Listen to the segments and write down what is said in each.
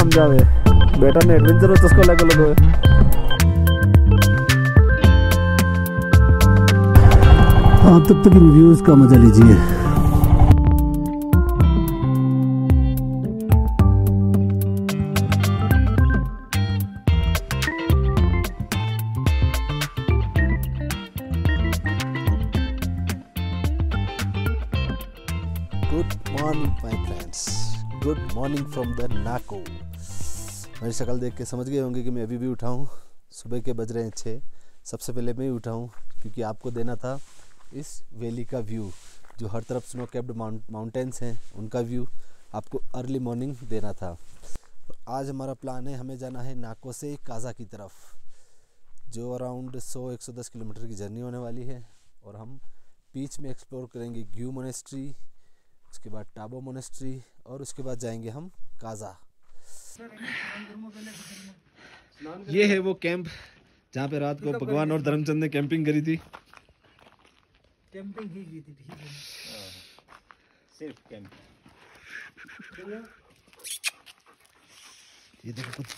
समझावे बेटा ने एडवेंचर उसको लगे आप तब तक रिव्यूज का मजा लीजिए। Good morning my friends, good morning from the Nako. मेरी शक्ल देख के समझ गए होंगे कि मैं अभी भी उठा हूँ। सुबह के बज रहे हैं 6। सबसे पहले मैं ही उठा हूँ क्योंकि आपको देना था इस वैली का व्यू, जो हर तरफ स्नो कैप्ड माउंटेन्स हैं उनका व्यू आपको अर्ली मॉर्निंग देना था। आज हमारा प्लान है, हमें जाना है नाको से काजा की तरफ, जो अराउंड 100-110 किलोमीटर की जर्नी होने वाली है। और हम बीच में एक्सप्लोर करेंगे ग्यू मोनेस्ट्री, उसके बाद टाबो मोनेस्ट्री और उसके बाद जाएंगे हम काजा। ये है वो कैंप जहाँ पे रात को भगवान और धर्मचंद ने कैंपिंग करी थी। कैंपिंग ही की थी, ठीक है। सिर्फ कैंप। ये देखो कुछ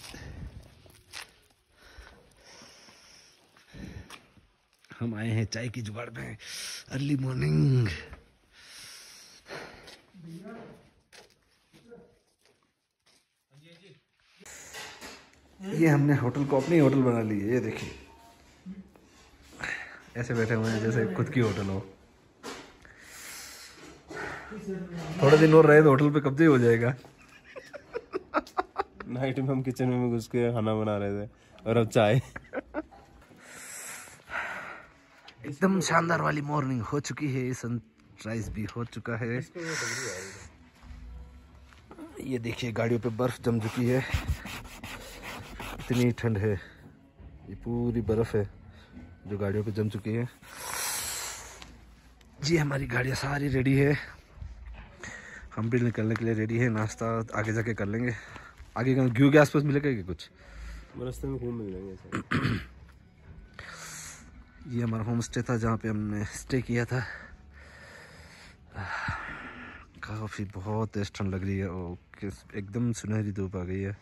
हम आए हैं चाय की जुगाड़ में अर्ली मॉर्निंग। ये हमने होटल को अपनी होटल बना ली है। ये देखिए ऐसे बैठे हुए हैं जैसे खुद की होटल हो। थोड़े दिन और रहे तो होटल पे कब्जे हो जाएगा। नाइट में हम किचन में घुस के खाना बना रहे थे और अब चाय। एकदम शानदार वाली मॉर्निंग हो चुकी है, सनराइज भी हो चुका है। ये देखिए गाड़ियों पे बर्फ जम चुकी है, इतनी ठंड है। ये पूरी बर्फ है जो गाड़ियों पे जम चुकी है। जी हमारी गाड़ियाँ सारी रेडी है, हम भी निकलने के लिए रेडी है। नाश्ता आगे जाके कर लेंगे। आगे ग्यू के आसपास मिलेगा क्या कुछ? रास्ते में खूब मिल जाएंगे। ये हमारा होम स्टे था जहाँ पे हमने स्टे किया था। काफ़ी बहुत तेज ठंड लग रही है और एकदम सुनहरी धूप आ गई है।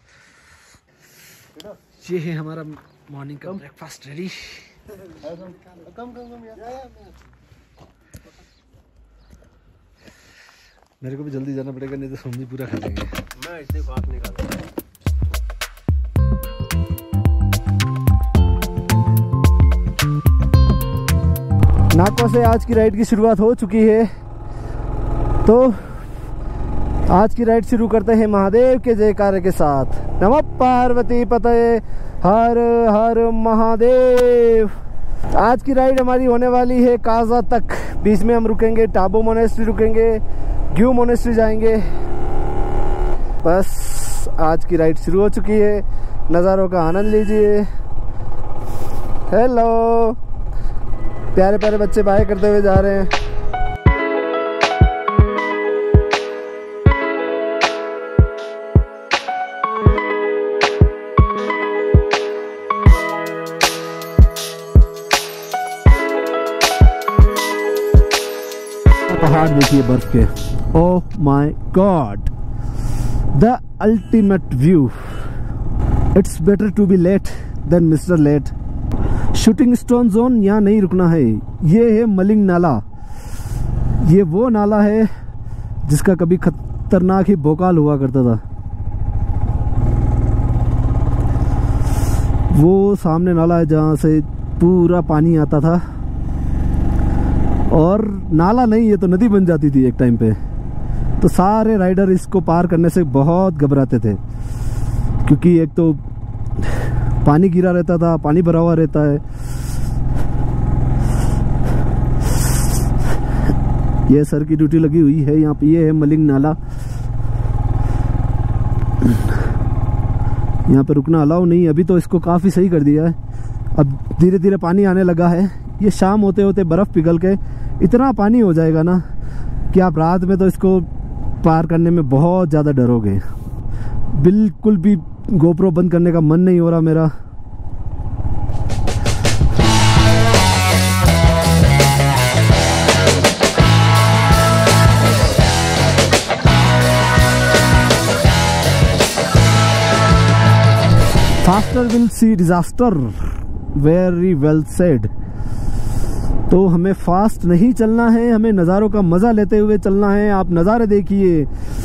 ये है हमारा मॉर्निंग का ब्रेकफास्ट रेडी। मेरे को भी जल्दी जाना पड़ेगा, नहीं तो हम भी पूरा खा लेंगे। मैं इतने फास्ट नहीं खाता। नाको से आज की राइड की शुरुआत हो चुकी है, तो आज की राइड शुरू करते हैं महादेव के जयकारे के साथ। नमः पार्वती पतये हर हर महादेव। आज की राइड हमारी होने वाली है काजा तक। बीच में हम रुकेंगे, टाबो मोनेस्ट्री रुकेंगे, ग्यू मोनेस्ट्री जाएंगे। बस आज की राइड शुरू हो चुकी है, नज़ारों का आनंद लीजिए। हेलो, प्यारे प्यारे बच्चे बाय करते हुए जा रहे हैं। पहाड़ देखिए बर्फ के, oh my god, the ultimate view. It's better to be late than mister late. Shooting stone zone यहाँ नहीं रुकना है। ये है मलिंग नाला। ये वो नाला है जिसका कभी खतरनाक ही भोकाल हुआ करता था। वो सामने नाला है जहाँ से पूरा पानी आता था, और नाला नहीं, ये तो नदी बन जाती थी एक टाइम पे। तो सारे राइडर इसको पार करने से बहुत घबराते थे, क्योंकि एक तो पानी गिरा रहता था, पानी भरा हुआ रहता है। ये सर की ड्यूटी लगी हुई है यहाँ पे। ये है मलिंग नाला। यहाँ पे रुकना अलाउ नहीं, अभी तो इसको काफ़ी सही कर दिया है। अब धीरे धीरे पानी आने लगा है। ये शाम होते होते बर्फ़ पिघल के इतना पानी हो जाएगा ना कि आप रात में तो इसको पार करने में बहुत ज़्यादा डरोगे। बिल्कुल भी गोप्रो बंद करने का मन नहीं हो रहा मेरा। Faster will see disaster, very well said. तो हमें फास्ट नहीं चलना है, हमें नज़ारों का मजा लेते हुए चलना है। आप नज़ारे देखिए।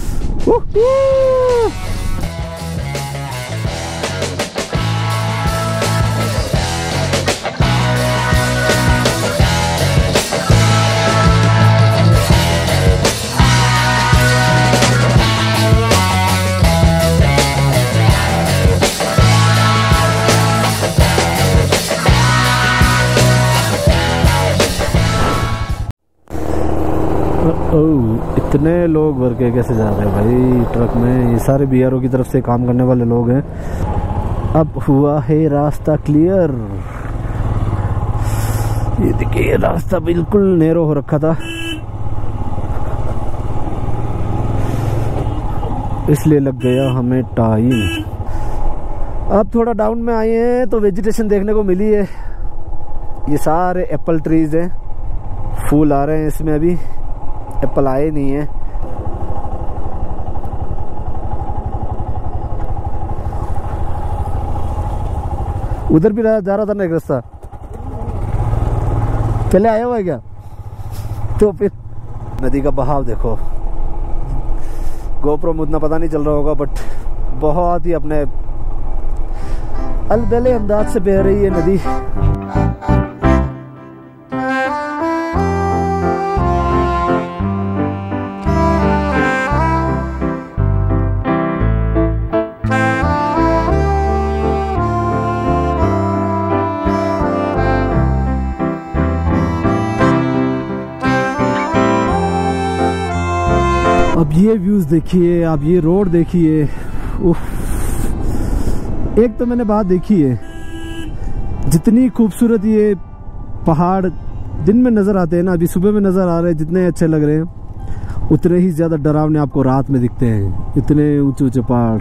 इतने लोग भर के कैसे जा रहे हैं भाई ट्रक में? ये सारे बीआरओ की तरफ से काम करने वाले लोग हैं। अब हुआ है रास्ता क्लियर। ये देखिए रास्ता बिल्कुल नैरो हो रखा था, इसलिए लग गया हमें टाइम। अब थोड़ा डाउन में आए हैं तो वेजिटेशन देखने को मिली है। ये सारे एप्पल ट्रीज हैं, फूल आ रहे हैं इसमें, अभी एप्पल आए नहीं है। उधर भी जा रहा था ना एक रास्ता, पहले आया हुआ है क्या? तो फिर नदी का बहाव देखो। गोप्रो में उतना पता नहीं चल रहा होगा, बट बहुत ही अपने अलबेले अंदाज से बह रही है नदी। अब ये व्यूज देखिए, आप ये रोड देखिए। एक तो मैंने बात देखी है, जितनी खूबसूरत ये पहाड़ दिन में नजर आते हैं ना, अभी सुबह में नजर आ रहे हैं, जितने अच्छे लग रहे हैं, उतने ही ज्यादा डरावने आपको रात में दिखते हैं। इतने ऊंचे ऊंचे पहाड़।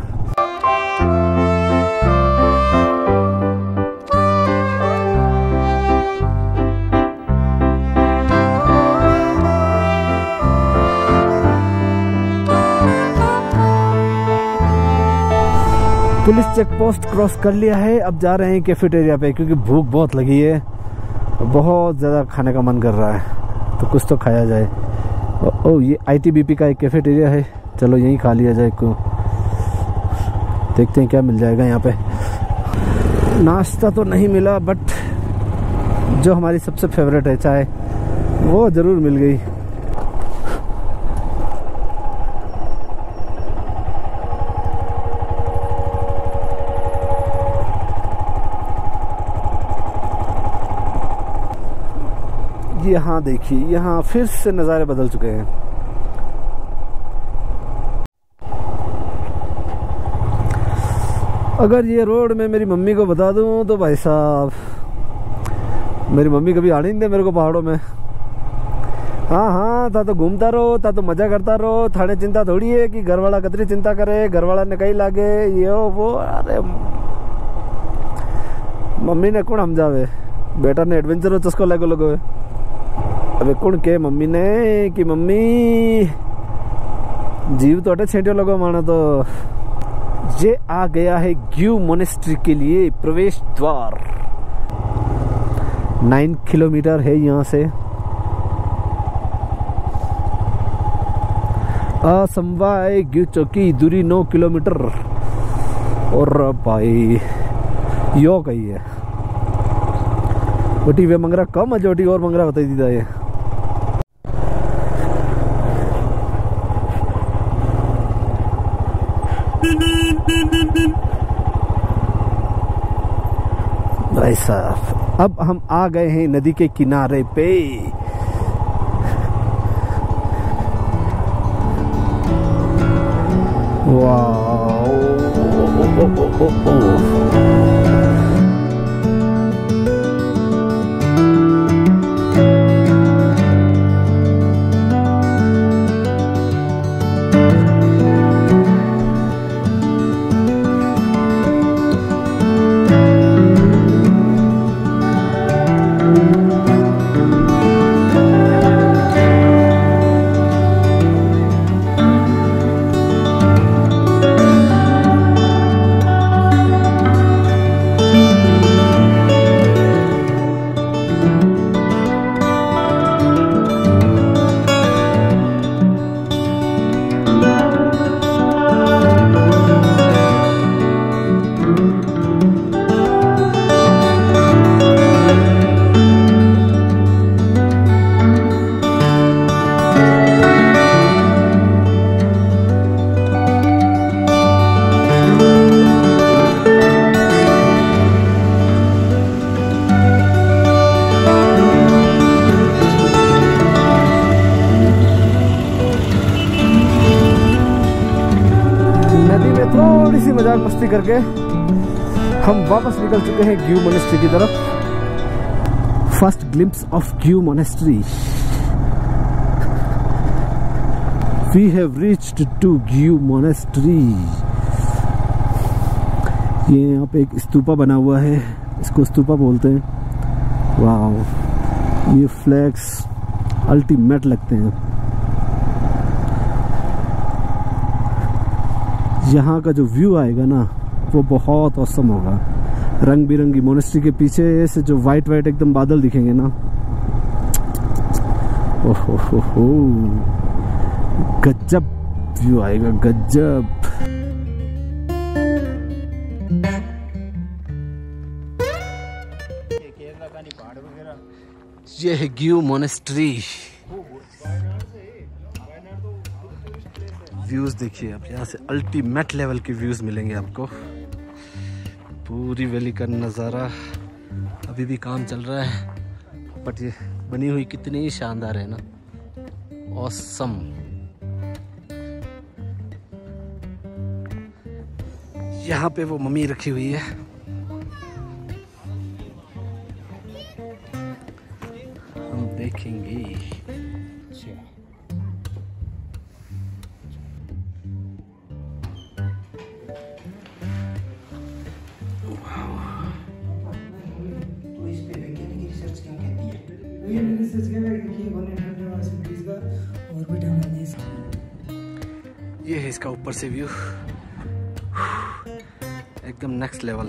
पुलिस चेक पोस्ट क्रॉस कर लिया है। अब जा रहे हैं कैफेटेरिया पे, क्योंकि भूख बहुत लगी है, बहुत ज़्यादा खाने का मन कर रहा है, तो कुछ तो खाया जाए। ये आईटीबीपी का एक कैफेटेरिया है, चलो यहीं खा लिया जाए। को देखते हैं क्या मिल जाएगा यहाँ पे। नाश्ता तो नहीं मिला, बट जो हमारी सबसे फेवरेट है चाय, वो ज़रूर मिल गई। यहाँ देखिए, यहाँ फिर से नज़ारे बदल चुके हैं। अगर ये रोड मैं मेरी मम्मी को बता दूं तो भाई साहब, मेरी मम्मी कभी आने नहीं दे मेरे को पहाड़ों में। हाँ, था तो घूमता रहो, था तो मजा करता रहो, थाने चिंता थोड़ी है कि घर वाला कतरी चिंता करे, घर वाला ने कहीं लागे ये हो वो। अरे मम्मी ने कौन समझावे, बेटा ने एडवेंचर चस्को लगो लगो। अबे कौन के मम्मी ने कि मम्मी जीव तो अटे छेटियो लगो माना। तो ये आ गया है ग्यू मोनेस्ट्री के लिए प्रवेश द्वार। 9 किलोमीटर है यहाँ से। असमवाय ग्यू चौकी दूरी 9 किलोमीटर। और भाई यो कही है ओटी वे मंगरा कम अजोटी और मंगरा बताई दी ये। भाई साहब, अब हम आ गए हैं नदी के किनारे पे। वाह, मस्ती करके हम वापस निकल चुके हैं ग्यू मोनेस्ट्री की तरफ। First glimpse of Gue monastery. We have reached to Gue monastery. ये यहाँ पे एक स्तूपा बना हुआ है, इसको स्तूपा बोलते हैं। वाह, ये फ्लैग्स अल्टीमेट लगते हैं। यहाँ का जो व्यू आएगा ना वो बहुत औसम होगा। रंग बिरंगी मोनेस्ट्री के पीछे से जो वाइट वाइट एकदम बादल दिखेंगे ना, ओहो हो, गजब व्यू आएगा, गजब। ये है ग्यू मोनेस्ट्री। व्यूज देखिए आप, यहाँ से अल्टीमेट लेवल के व्यूज मिलेंगे आपको। पूरी वैली का नज़ारा। अभी भी काम चल रहा है बट ये बनी हुई कितनी शानदार है ना, ऑसम। यहाँ पे वो मम्मी रखी हुई है। हम देखेंगे। ये है इसका ऊपर से व्यू, एकदम नेक्स्ट लेवल।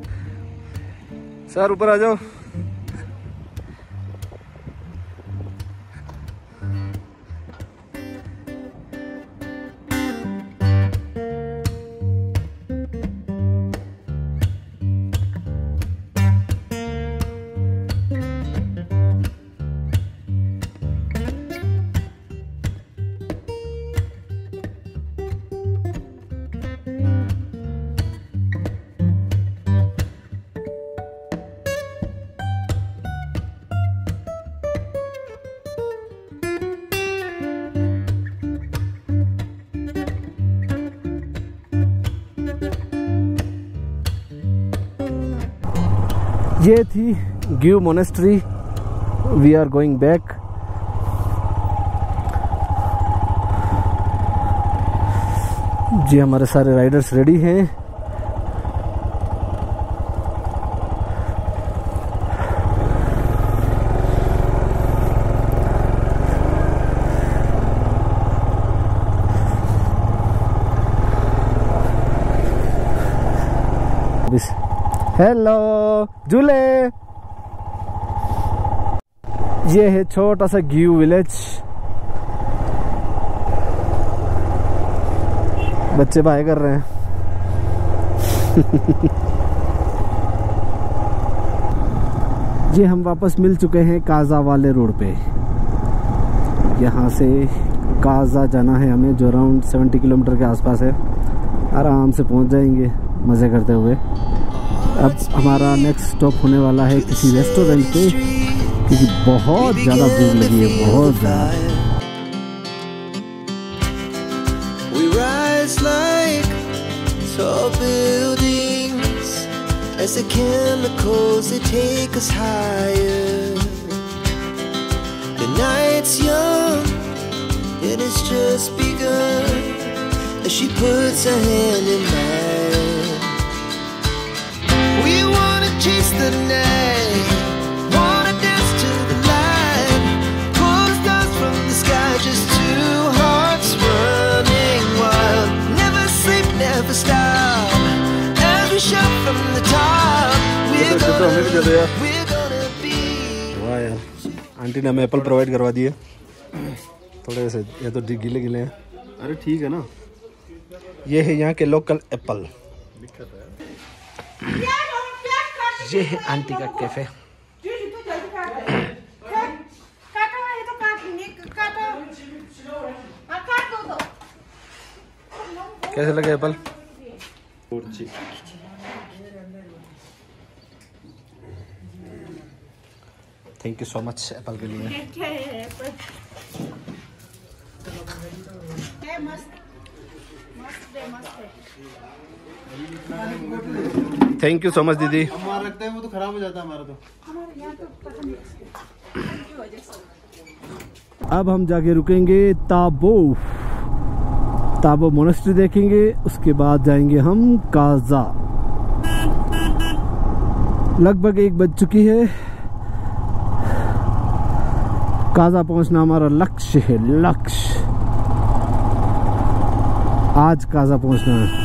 सर ऊपर आ जाओ। ये थी Gue monastery. We are going back. जी हमारे सारे राइडर्स रेडी हैं। हेलो झूले। ये है छोटा सा ग्यू विलेज। बच्चे बाय कर रहे हैं। ये हम वापस मिल चुके हैं काजा वाले रोड पे। यहाँ से काजा जाना है हमें, जो अराउंड 70 किलोमीटर के आसपास है। आराम से पहुँच जाएंगे मज़े करते हुए। अब हमारा नेक्स्ट स्टॉप होने वाला है किसी रेस्टोरेंट पे, क्योंकि बहुत ज़्यादा भूख लगी है, बहुत ज़्यादा। We rise like tall buildings as the chemicals they take us higher. The night's young and it's just begun as she puts her hand in mine. We wanna chase the night, wanna dance to the light, pull stars from the sky, just two hearts running wild. Never sleep, never stop, as we shout from the top. We're gonna be. वाह यार, aunty ने हमें Apple provide करवा दिए। थोड़े से ये तो गीले गीले हैं। अरे ठीक है ना। ये है यहाँ के लोकल एप्पल। ये है आंटी का कैफे। कैसे लगे apple? Thank you so much apple के लिए। थैंक यू सो मच दीदी। हमारा रखते हैं वो तो खराब हो जाता है हमारा तो। अब हम जाके रुकेंगे ताबो मोनेस्ट्री देखेंगे, उसके बाद जाएंगे हम काजा। लगभग 1 बज चुकी है। काजा पहुंचना हमारा लक्ष्य है, लक्ष्य आज काजा पहुंचना है।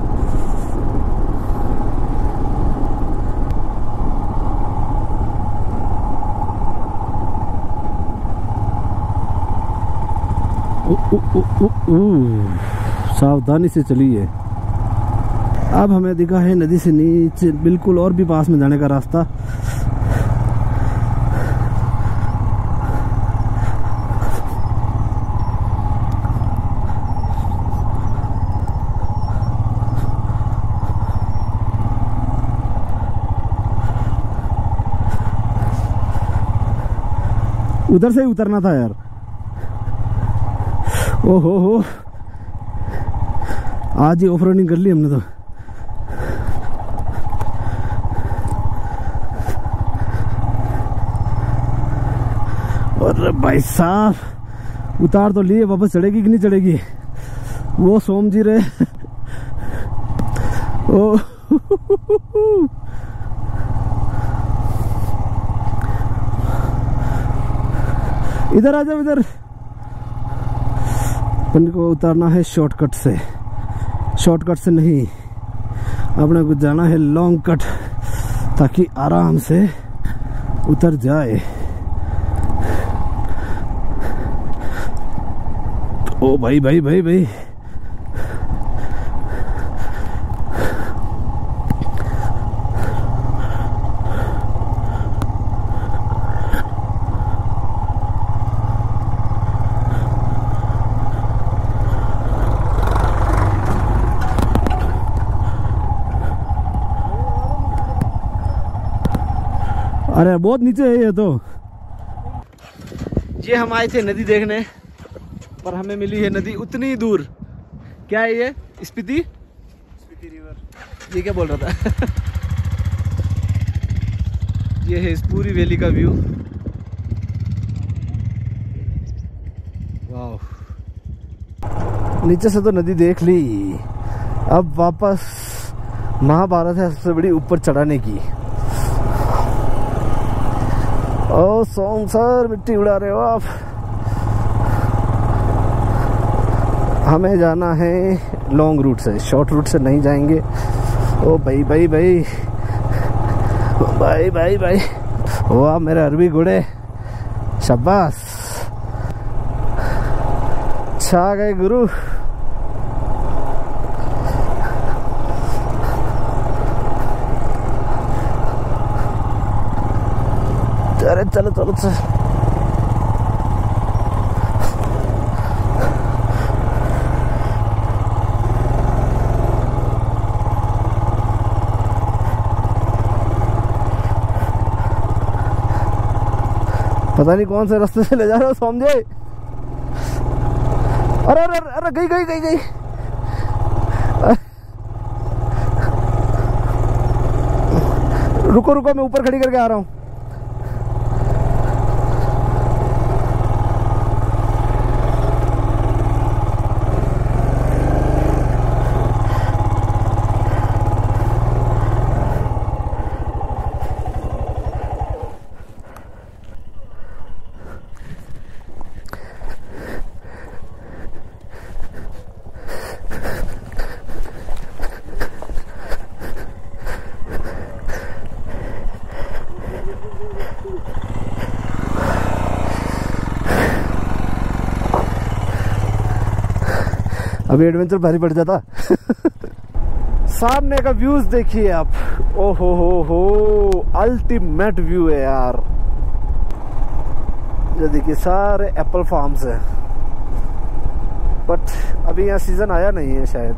सावधानी से चलिए। अब हमें दिखा है नदी से नीचे बिल्कुल और भी पास में जाने का रास्ता। उधर से ही उतरना था यार। ओहो हो, आज ही ऑफ रोडिंग कर ली हमने तो। और भाई साहब उतार तो लिए, वापस चढ़ेगी कि नहीं चढ़ेगी वो सोम जी रहे। ओ इधर आ जाओ, इधर अपन को उतारना है शॉर्टकट से। शॉर्टकट से नहीं, अपने को जाना है लॉन्ग कट, ताकि आराम से उतर जाए। ओ भाई भाई भाई भाई, अरे बहुत नीचे है ये तो। ये हम आए थे नदी देखने, पर हमें मिली है नदी उतनी दूर। क्या है ये? स्पीति रिवर। ये क्या बोल रहा था? ये है इस पूरी वैली का व्यू। वाह, नीचे से तो नदी देख ली। अब वापस महाभारत है सबसे बड़ी ऊपर चढ़ाने की। ओ सोम सर, मिट्टी उड़ा रहे हो आप। हमें जाना है लॉन्ग रूट से, शॉर्ट रूट से नहीं जाएंगे। ओ भाई भाई भाई भाई भाई भाई, वाह मेरे अरबी घोड़े, शाबाश, छा गए गुरु। अरे चलो चलो चलो। पता नहीं कौन से रास्ते से ले जा रहे हो समझे। अरे अरे अरे गई गई गई गई। रुको रुको, मैं ऊपर खड़ी करके आ रहा हूँ। अभी एडवेंचर भारी पड़ जाता। सामने का व्यूज देखिए आप। ओ हो, अल्टीमेट व्यू है यार। ये देखिए सारे एप्पल फार्म्स है, बट अभी यहाँ सीजन आया नहीं है शायद।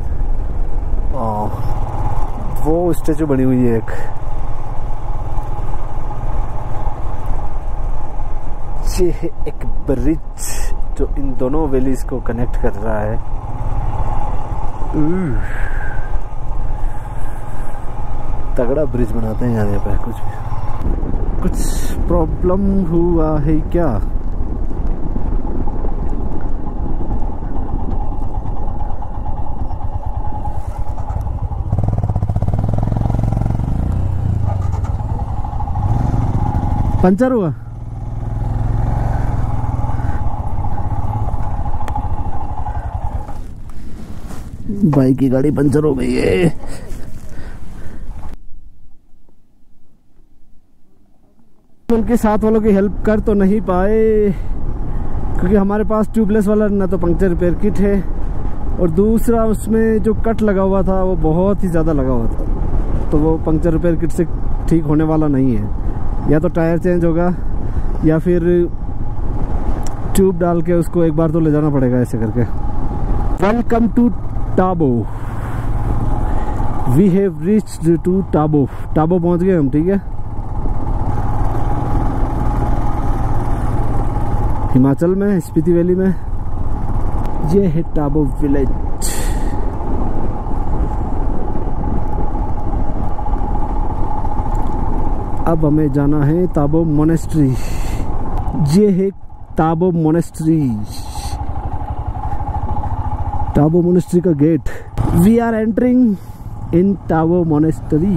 वो स्टेचू बनी हुई है एक। ये है एक ब्रिज जो इन दोनों वैलीज को कनेक्ट कर रहा है। तगड़ा ब्रिज बनाते हैं यार यहाँ पे। कुछ प्रॉब्लम हुआ है क्या? पंचर हुआ? बाइक की गाड़ी पंचर हो गई है। उनके साथ वालों की हेल्प कर तो नहीं पाए क्योंकि हमारे पास ट्यूबलेस वाला ना तो पंक्चर रिपेयर किट है और दूसरा उसमें जो कट लगा हुआ था वो बहुत ही ज़्यादा लगा हुआ था, तो वो पंक्चर रिपेयर किट से ठीक होने वाला नहीं है। या तो टायर चेंज होगा या फिर ट्यूब डाल के उसको एक बार तो ले जाना पड़ेगा ऐसे करके। Welcome to Tabo. We have reached to Tabo. Tabo पहुंच गए हम, ठीक है। हिमाचल में, स्पीति वैली में। ये है टाबो विलेज। अब हमें जाना है ताबो मोनेस्ट्री। ये है ताबो मोनेस्ट्री। टाबो मोनेस्ट्री का gate. We are entering in Tabo monastery.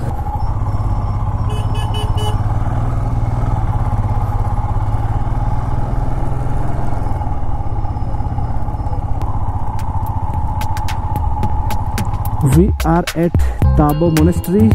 We are at Tabo Monastery.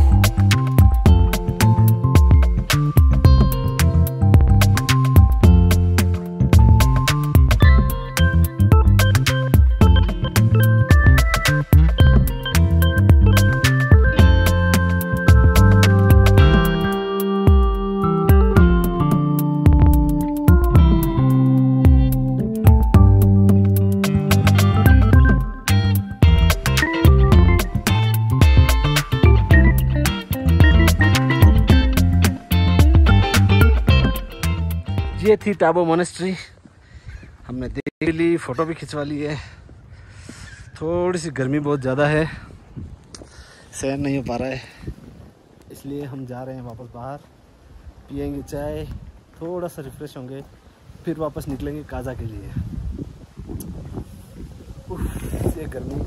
ये थी टाबो मोनेस्ट्री। हमने देख ली, फोटो भी खिंचवा ली है। थोड़ी सी गर्मी बहुत ज़्यादा है, सहन नहीं हो पा रहा है, इसलिए हम जा रहे हैं वापस बाहर। पियेंगे चाय, थोड़ा सा रिफ्रेश होंगे, फिर वापस निकलेंगे काजा के लिए। ये गर्मी।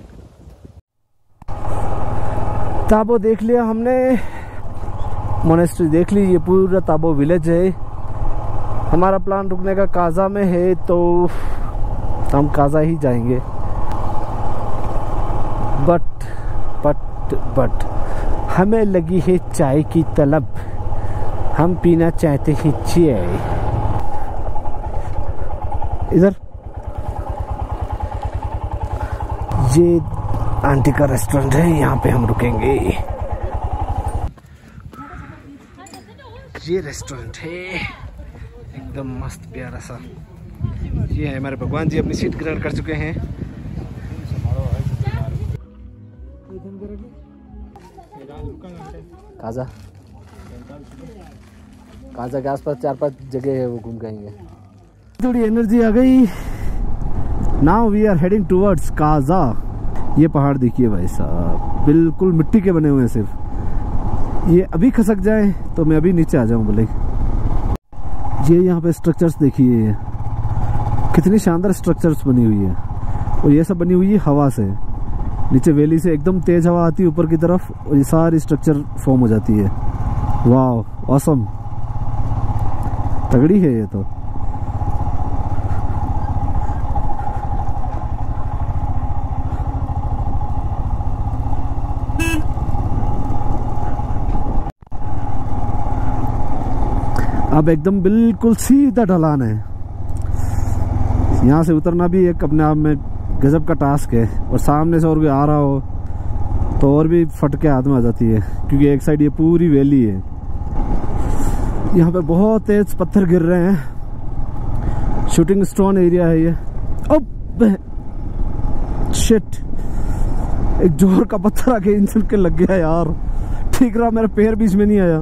ताबो देख लिया हमने, मोनेस्ट्री देख ली। ये पूरा ताबो विलेज है। हमारा प्लान रुकने का काजा में है, तो हम काजा ही जाएंगे। बट हमें लगी है चाय की तलब। हम पीना चाहते हैं चाय। इधर ये आंटी का रेस्टोरेंट है, यहाँ पे हम रुकेंगे। ये रेस्टोरेंट है एकदम मस्त प्यारा सा। ये है हमारे भगवान जी, अपनी सीट ग्रहण कर चुके हैं। काजा के आसपास 4-5 जगह है, वो घूम के आएंगे। थोड़ी एनर्जी आ गई। Now we are heading towards Kaza. ये पहाड़ देखिए भाई साहब, बिल्कुल मिट्टी के बने हुए हैं। सिर्फ ये अभी खसक जाए तो मैं अभी नीचे आ जाऊं बोले। ये यहाँ पे स्ट्रक्चर्स देखिए, कितनी शानदार स्ट्रक्चर्स बनी हुई है। और ये सब बनी हुई है हवा से। नीचे वैली से एकदम तेज हवा आती है ऊपर की तरफ और ये सारी स्ट्रक्चर फॉर्म हो जाती है। वाह, ऑसम, तगड़ी है ये तो। अब एकदम बिल्कुल सीधा ढलान है। यहाँ से उतरना भी एक अपने आप में गजब का टास्क है। और सामने से और कोई आ रहा हो तो और भी फटके हाथ में आ जाती है, क्योंकि एक साइड ये पूरी वैली है। यहाँ पे बहुत तेज पत्थर गिर रहे हैं। शूटिंग स्टोन एरिया है ये। अब शिट, एक जोर का पत्थर आके इंजन के लग गया यार। ठीक रहा, मेरा पैर बीच में नहीं आया।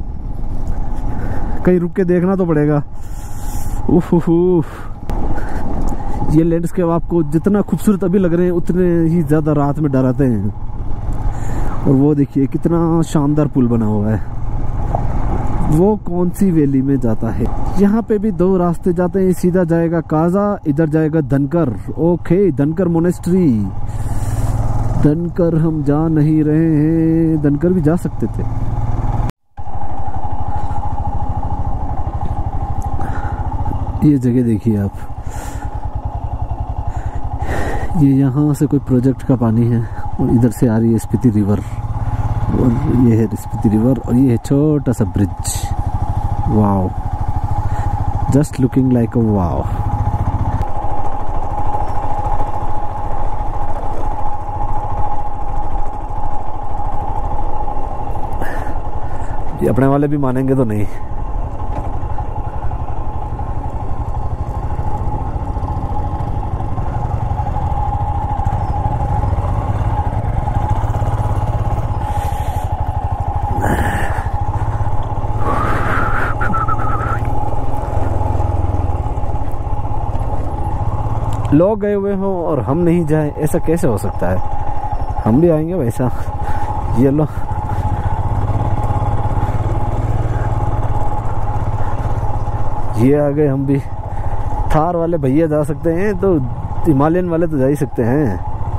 कहीं रुक के देखना तो पड़ेगा। उफ। ये लैंडस्केप आपको जितना खूबसूरत अभी लग रहे हैं उतने ही ज्यादा रात में डराते हैं। और वो देखिए कितना शानदार पुल बना हुआ है, वो कौन सी वैली में जाता है। यहाँ पे भी दो रास्ते जाते हैं, सीधा जाएगा काजा, इधर जाएगा धनकर। ओके, धनकर मोनेस्ट्री। धनकर हम जा नहीं रहे हैं, धनकर भी जा सकते थे। ये जगह देखिए आप, ये यहाँ से कोई प्रोजेक्ट का पानी है और इधर से आ रही है स्पीति रिवर, और ये है स्पीति रिवर, और ये है छोटा सा bridge. Wow, just looking like a wow. ये अपने वाले भी मानेंगे तो नहीं। लोग गए हुए हों और हम नहीं जाए, ऐसा कैसे हो सकता है? हम भी आएंगे वैसा। ये लो, ये आ गए हम भी। थार वाले भैया जा सकते हैं तो हिमालयन वाले तो जा ही सकते हैं।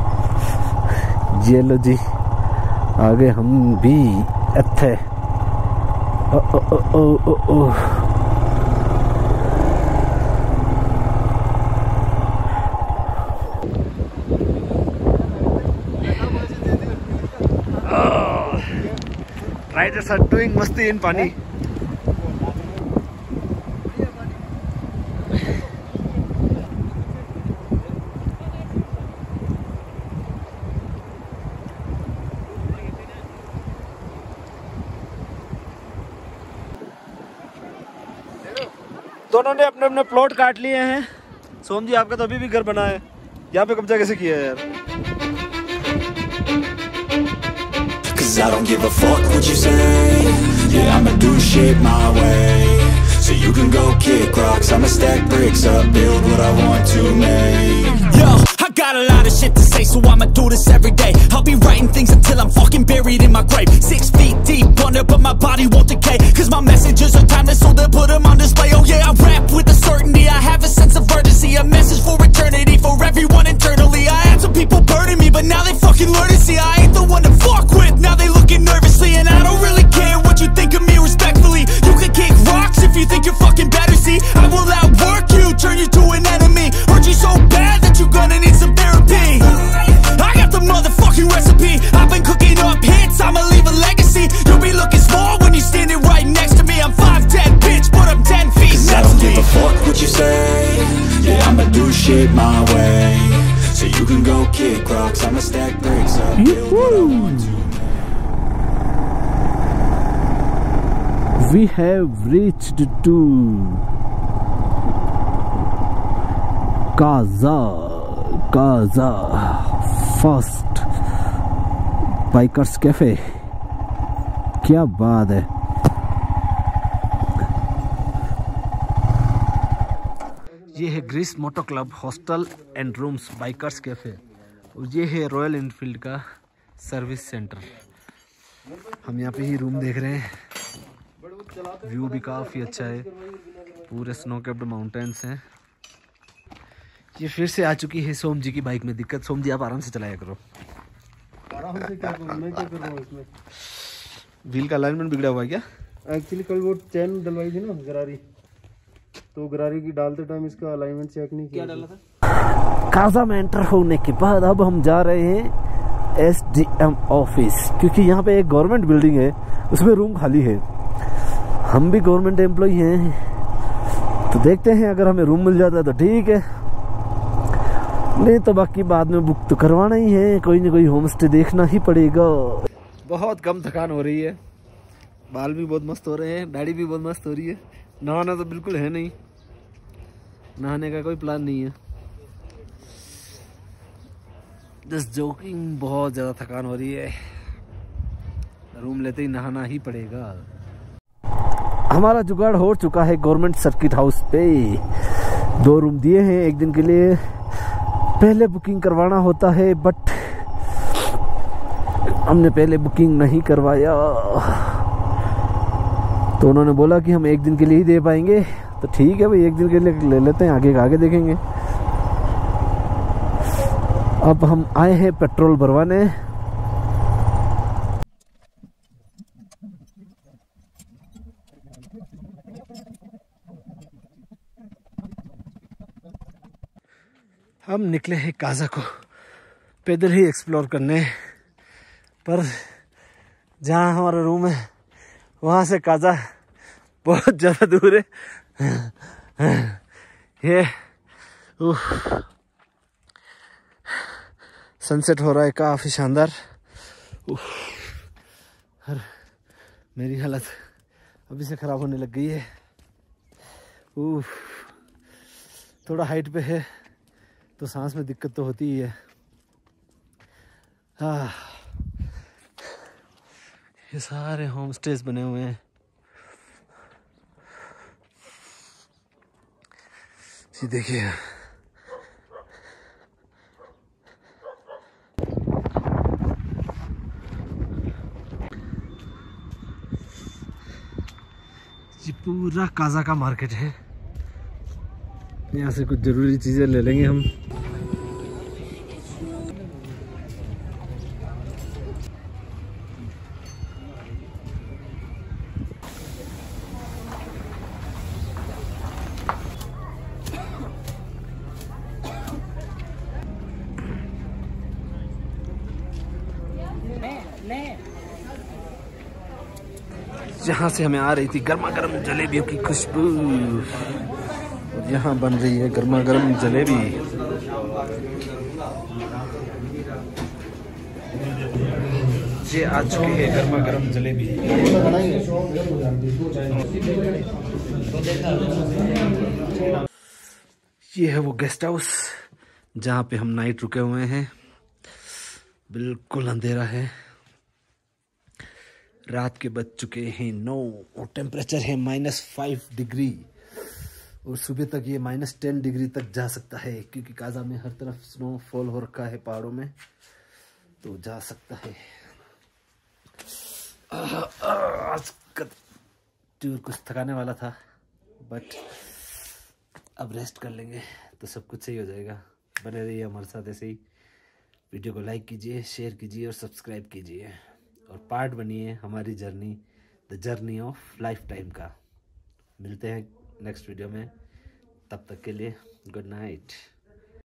ये लो जी, आ गए हम भी। अच्छे ओ ओ ओ ओ ओ। Riders are doing मस्ती इन पानी। दोनों ने अपने अपने प्लॉट काट लिए हैं। सोम जी, आपका तो अभी भी घर बना है, यहाँ पे कब्जा कैसे किया है यार? I don't give a fuck what you say. Yeah, I'ma do shit my way. So you can go kick rocks, I'ma stack bricks up, build what I want to make. Yo, I got a lot of shit to say, so I'ma do this every day. I'll be writing things until I'm fucking buried in my grave. 6 feet deep under, but my body won't decay. Cause my messages are timeless, so they'll put them on display. Oh yeah, I rap with a certainty, I have a sense of urgency. A message for eternity, for everyone internally. I had some people burning me, but now they fucking learn to see I ain't the one to fuck with, now they looking nervously. And I don't really care what you think of me respectfully. You can kick rocks if you think you're fucking better, see. I will outwork you, turn you to an enemy. Hurt you so bad that you're gonna need some therapy. I got the motherfucking recipe, I've been cooking up hits, I'ma leave a legacy. You'll be looking small when you're standing right next to me. I'm 5'10", bitch, but I'm 10 feet next to me. I don't give a fuck what you say. Yeah, I'ma do shit my way. So you can go kick rocks, I'ma stack bricks up, build what I want to. We have reached to Kaza First Bikers Cafe। क्या बात है। ये है grease moto club hostel and rooms bikers cafe, और ये है Royal Enfield का service centre. हम यहाँ पे ही रूम देख रहे हैं। व्यू भी काफ़ी अच्छा है, पूरे स्नो कैप्ड माउंटेन्स हैं। ये फिर से आ चुकी है सोम जी की बाइक में दिक्कत। सोम जी, आप आराम से चलाया करो। आराम से क्या करूँ, मैं क्या कर रहा हूँ इसमें? व्हील का अलाइनमेंट बिगड़ा हुआ है क्या? एक्चुअली कल वो चैन डलवाई थी ना गरारी, तो गरारी की डालते टाइम इसका अलाइनमेंट चेक नहीं किया। क्या डाला था? काजा में एंटर होने के बाद अब हम जा रहे हैं SDM ऑफिस, क्योंकि यहाँ पे एक गवर्नमेंट बिल्डिंग है, उसमें रूम खाली है। हम भी गवर्नमेंट एम्प्लॉय हैं, तो देखते हैं अगर हमें रूम मिल जाता है तो ठीक है, नहीं तो बाकी बाद में बुक तो करवाना ही है। कोई ना कोई होम स्टे देखना ही पड़ेगा। बहुत कम थकान हो रही है, बाल भी बहुत मस्त हो रहे हैं, दाढ़ी भी बहुत मस्त हो रही है। नहाना तो बिल्कुल है नहीं, नहाने का कोई प्लान नहीं है। जस्ट जोकिंग, बहुत ज़्यादा थकान हो रही है, रूम लेते ही नहाना ही पड़ेगा। हमारा जुगाड़ हो चुका है गवर्नमेंट सर्किट हाउस पे। 2 रूम दिए हैं एक दिन के लिए, पहले बुकिंग करवाना होता है, बट हमने पहले बुकिंग नहीं करवाया। तो उन्होंने बोला कि हम 1 दिन के लिए ही दे पाएंगे। तो ठीक है भाई, 1 दिन के लिए ले लेते हैं, आगे देखेंगे। अब हम आए हैं पेट्रोल भरवाने। हम निकले हैं काजा को पैदल ही एक्सप्लोर करने, पर जहाँ हमारा रूम है वहाँ से काजा बहुत ज़्यादा दूर है। ये सनसेट हो रहा है काफ़ी शानदार। मेरी हालत अभी से ख़राब होने लग गई है। थोड़ा हाइट पे है तो सांस में दिक्कत तो होती ही है। ये सारे होम स्टेज बने हुए हैं। ये देखिए, ये पूरा काजा का मार्केट है। यहाँ से कुछ जरूरी चीजें ले लेंगे हम। जहाँ से हमें आ रही थी गर्मा गर्म जलेबियों की खुशबू, यहाँ बन रही है गर्मा गर्म जलेबी। ये आ चुकी है गर्मा गर्म जलेबी। ये है वो गेस्ट हाउस जहाँ पे हम नाइट रुके हुए हैं। बिल्कुल अंधेरा है, रात के बज चुके हैं 9 और टेम्परेचर है -5 डिग्री, और सुबह तक ये -10 डिग्री तक जा सकता है, क्योंकि काजा में हर तरफ स्नोफॉल हो रखा है पहाड़ों में, तो जा सकता है। आज का टूर कुछ थकाने वाला था, बट अब रेस्ट कर लेंगे तो सब कुछ सही हो जाएगा। बने रहिए हमारे साथ ऐसे ही। वीडियो को लाइक कीजिए, शेयर कीजिए और सब्सक्राइब कीजिए, और पार्ट बनिए हमारी journey, the journey of lifetime का। मिलते हैं नेक्स्ट वीडियो में, तब तक के लिए गुड नाइट।